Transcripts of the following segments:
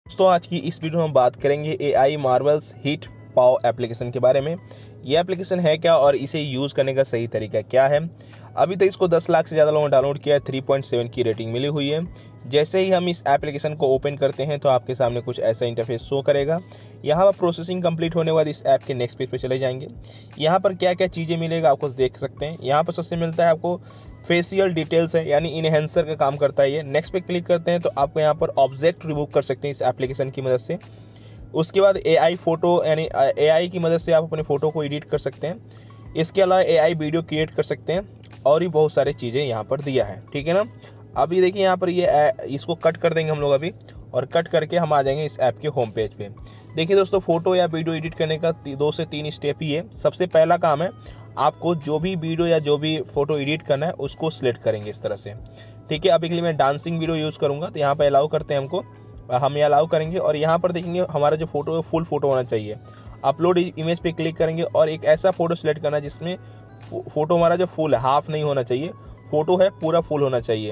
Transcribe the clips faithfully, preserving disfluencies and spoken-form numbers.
दोस्तों आज की इस वीडियो में हम बात करेंगे एआई मार्वल्स हीट पाव एप्लीकेशन के बारे में। ये एप्लीकेशन है क्या और इसे यूज़ करने का सही तरीका क्या है। अभी तक इसको दस लाख से ज़्यादा लोगों ने डाउनलोड किया है, थ्री पॉइंट सेवन की रेटिंग मिली हुई है। जैसे ही हम इस एप्लीकेशन को ओपन करते हैं तो आपके सामने कुछ ऐसा इंटरफेस शो करेगा। यहाँ पर प्रोसेसिंग कंप्लीट होने के बाद इस ऐप के नेक्स्ट पेज पे चले जाएंगे। यहाँ पर क्या क्या चीज़ें मिलेगा आपको देख सकते हैं। यहाँ पर सबसे मिलता है आपको फेशियल डिटेल्स है, यानी इनहेंसर का काम करता है ये। नेक्स्ट पे क्लिक करते हैं तो आपको यहाँ पर ऑब्जेक्ट रिमूव कर सकते हैं इस एप्लीकेशन की मदद से। उसके बाद एआई फ़ोटो यानी एआई की मदद से आप अपने फ़ोटो को एडिट कर सकते हैं। इसके अलावा एआई वीडियो क्रिएट कर सकते हैं और भी बहुत सारी चीज़ें यहाँ पर दिया है, ठीक है ना। अभी देखिए यहाँ पर ये इसको कट कर देंगे हम लोग अभी, और कट करके हम आ जाएंगे इस ऐप के होम पेज पे। देखिए दोस्तों, फ़ोटो या वीडियो एडिट करने का दो से तीन स्टेप ही है। सबसे पहला काम है आपको जो भी वीडियो या जो भी फ़ोटो एडिट करना है उसको सिलेक्ट करेंगे इस तरह से, ठीक है। अभी के लिए मैं डांसिंग वीडियो यूज़ करूँगा तो यहाँ पर अलाउ करते हैं हमको, हम ये अलाउ करेंगे और यहाँ पर देखेंगे हमारा जो फोटो है फुल फोटो होना चाहिए। अपलोड इमेज पे क्लिक करेंगे और एक ऐसा फ़ोटो सिलेक्ट करना है जिसमें फ़ोटो हमारा जो फुल है, हाफ नहीं होना चाहिए, फ़ोटो है पूरा फुल होना चाहिए।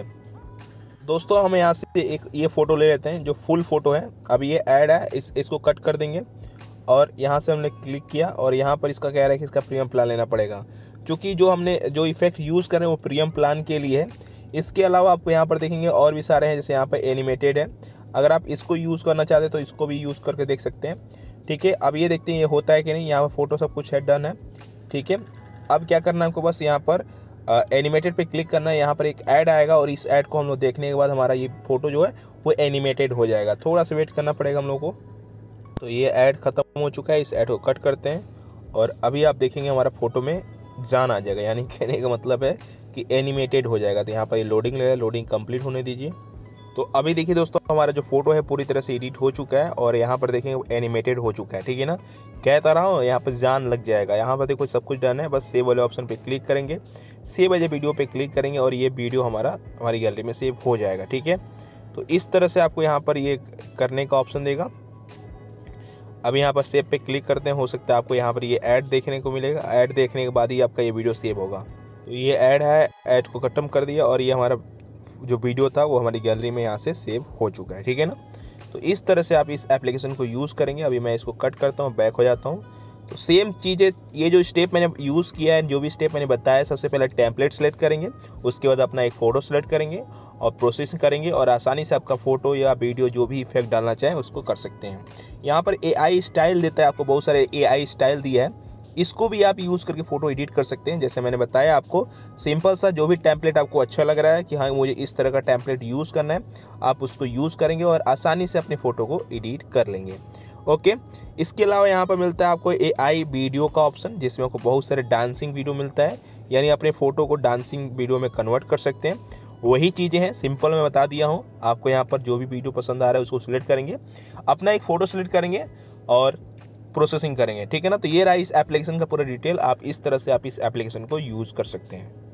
दोस्तों हम यहाँ से एक ये फ़ोटो ले लेते हैं जो फुल फ़ोटो है। अभी ये ऐड है, इस इसको कट कर देंगे और यहाँ से हमने क्लिक किया और यहाँ पर इसका कह रहा है कि इसका प्रीमियम प्लान लेना पड़ेगा, क्योंकि जो हमने जो इफेक्ट यूज़ करें वो प्रीमियम प्लान के लिए है। इसके अलावा आपको यहाँ पर देखेंगे और भी सारे हैं, जैसे यहाँ पर एनिमेटेड है। अगर आप इसको यूज़ करना चाहते हैं तो इसको भी यूज़ करके देख सकते हैं, ठीक है। अब ये देखते हैं ये होता है कि नहीं। यहाँ पर फोटो सब कुछ है, डन है, ठीक है। अब क्या करना है हमको, बस यहाँ पर एनिमेटेड पे क्लिक करना है। यहाँ पर एक ऐड आएगा और इस ऐड को हम लोग देखने के बाद हमारा ये फ़ोटो जो है वो एनिमेटेड हो जाएगा। थोड़ा सा वेट करना पड़ेगा हम लोग को। तो ये ऐड ख़त्म हो चुका है, इस ऐड को कट करते हैं और अभी आप देखेंगे हमारा फ़ोटो में जान आ जाएगा, यानी कहने का मतलब है कि एनिमेटेड हो जाएगा। तो यहाँ पर ये लोडिंग ले रहा है, लोडिंग कंप्लीट होने दीजिए। तो अभी देखिए दोस्तों, हमारा जो फोटो है पूरी तरह से एडिट हो चुका है और यहाँ पर देखेंगे एनिमेटेड हो चुका है, ठीक है ना। कहता रहा हूँ यहाँ पर जान लग जाएगा। यहाँ पर देखो सब कुछ डन है, बस सेव वाले ऑप्शन पे क्लिक करेंगे, सेव एज ए वीडियो पे क्लिक करेंगे और ये वीडियो हमारा हमारी गैलरी में सेव हो जाएगा, ठीक है। तो इस तरह से आपको यहाँ पर ये करने का ऑप्शन देगा। अब यहाँ पर सेव पे क्लिक करते हैं, हो सकता है आपको यहाँ पर ये ऐड देखने को मिलेगा। ऐड देखने के बाद ही आपका ये वीडियो सेव होगा। तो ये ऐड है, ऐड को खत्म कर दिया और ये हमारा जो वीडियो था वो हमारी गैलरी में यहाँ से सेव हो चुका है, ठीक है ना। तो इस तरह से आप इस एप्लीकेशन को यूज़ करेंगे। अभी मैं इसको कट करता हूँ, बैक हो जाता हूँ। तो सेम चीज़ें, ये जो स्टेप मैंने यूज़ किया है, जो भी स्टेप मैंने बताया, सबसे पहले टेम्पलेट सेलेक्ट करेंगे, उसके बाद अपना एक फ़ोटो सेलेक्ट करेंगे और प्रोसेसिंग करेंगे और आसानी से आपका फ़ोटो या वीडियो जो भी इफेक्ट डालना चाहें उसको कर सकते हैं। यहाँ पर एआई स्टाइल देता है, आपको बहुत सारे एआई स्टाइल दिया है, इसको भी आप यूज़ करके फ़ोटो एडिट कर सकते हैं। जैसे मैंने बताया आपको, सिंपल सा जो भी टेम्पलेट आपको अच्छा लग रहा है कि हाँ मुझे इस तरह का टेम्पलेट यूज़ करना है, आप उसको यूज़ करेंगे और आसानी से अपने फ़ोटो को एडिट कर लेंगे, ओके। इसके अलावा यहाँ पर मिलता है आपको एआई वीडियो का ऑप्शन, जिसमें आपको बहुत सारे डांसिंग वीडियो मिलता है, यानी अपने फ़ोटो को डांसिंग वीडियो में कन्वर्ट कर सकते हैं। वही चीज़ें हैं, सिंपल मैं बता दिया हूँ आपको। यहाँ पर जो भी वीडियो पसंद आ रहा है उसको सिलेक्ट करेंगे, अपना एक फ़ोटो सिलेक्ट करेंगे और प्रोसेसिंग करेंगे, ठीक है ना। तो ये रहा इस एप्लीकेशन का पूरा डिटेल। आप इस तरह से आप इस एप्लीकेशन को यूज़ कर सकते हैं।